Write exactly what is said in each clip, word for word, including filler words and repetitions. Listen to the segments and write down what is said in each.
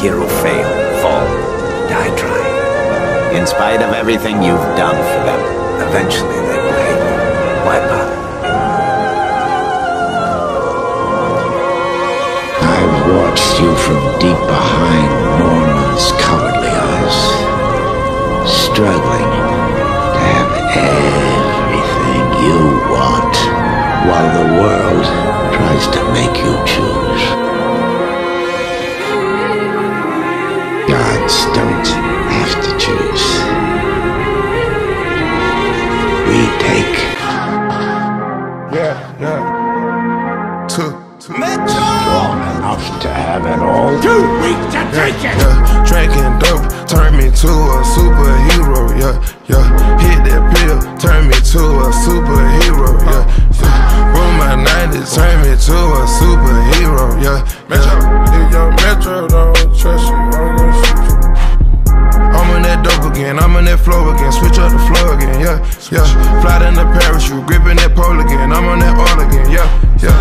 hero fail, fall, die trying. In spite of everything you've done for them, eventually they will hate you. Why bother? I've watched you from deep behind Norman's cowardly eyes, struggling to have everything you want, while the world tries to make you choose. Gods don't have to choose. We take. Yeah, yeah. Two, two. Strong enough to have it all. Too weak to take it! Yeah, drinking dope turned me to a superhero, yeah, yeah. Hit that pill, turned me to a superhero, yeah, yeah. Roll my nineties, turned me to a superhero, yeah. Metro, if your Metro don't trust you, I'm gonna shoot you. I'm on that dope again, I'm on that flow again, switch up the flow again, yeah, yeah. Fly in the parachute, gripping that pole again, I'm on that all again, yeah, yeah.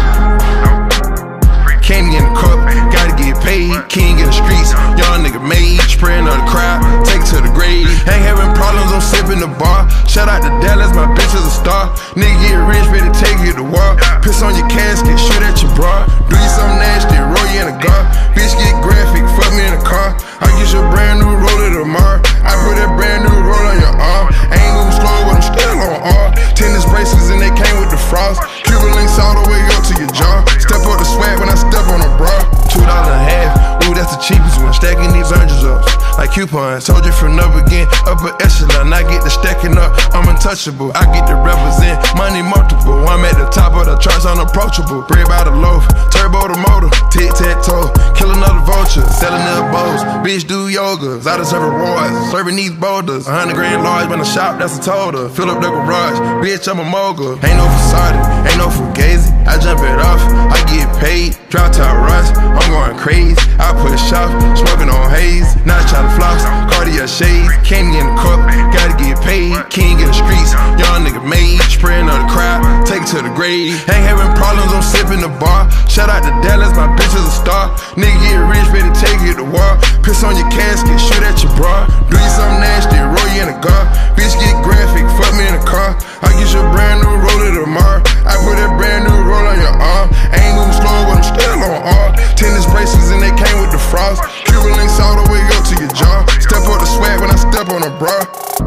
Candy in the cup, gotta get paid, king in the streets, young nigga made, spraying on the crowd, take it to the grave. Ain't having problems, I'm sipping the bar. Shout out to Dallas, my bitch is a star. Nigga get rich, ready to take you to war. Piss on your casket, shoot at your bra. Do you something nasty, roll you in a gar. Bitch get graphic, fuck me in a car. I get you a brand new roller tomorrow. I put that brand new roll on your arm. Ain't moving slow, but I'm still on R. Tennis bracelets and they came with the frost. Cuban links all the way up to your jaw. Step up the swag when I step on a bra. Two dollars and a half, ooh, that's the cheapest one. Stacking these oranges up like coupons. Told you from up again, upper echelon. I get the stacking up, I'm untouchable. I get to represent money multiple. I'm at the top of the charts, unapproachable. Bread by the loaf, turbo the motor, tic tac toe, kill another vulture, selling their bows. Bitch do yogas, I deserve rewards, serving these boulders. A hundred grand large when I shop, that's a total. Fill up the garage, bitch, I'm a mogul. Ain't no facade, ain't no fugazi. I jump it off, I get paid. Drop top rush, I'm going crazy. I push off, smoking on haze. Not trying to floss, Cartier shades. Candy in the cup, gotta get paid. King in the streets, young nigga made. Spraying on the crowd, take it to the grave. Ain't having problems, I'm sipping the bar. Shout out to Dallas, my bitch is a star. Nigga get rich, ready to take you to war. Piss on your casket, shoot at your bra. Do you something nasty, roll you in a gar. Bitch get graphic, fuck me in a car. I get you a brand new roller tomorrow. I put that brand new roll on your arm. Ain't moving slow, but I'm still on R. Tennis bracelets and they came with the frost. Cuban links all the way up to your jaw. Step up the swag when I step on a bra.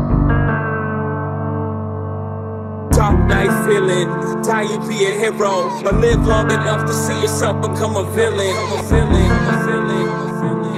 Top night feeling, tired you be a hero, but live long enough to see yourself become a villain. A villain, a villain, a villain.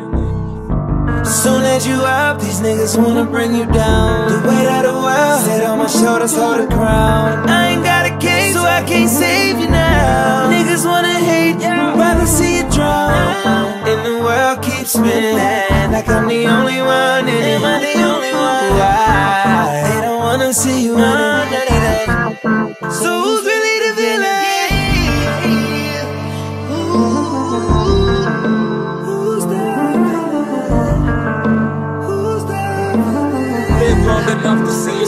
Soon as you up, these niggas wanna bring you down. The weight of the world sit on my shoulders, hold the crown. I ain't got a case, so I can't save you now. Niggas wanna hate you, rather see you drown. And the world keeps spinning, like I'm the only one in it. Am I the only one? Why? They don't wanna see you on it. So who's really the villain? Live long enough to see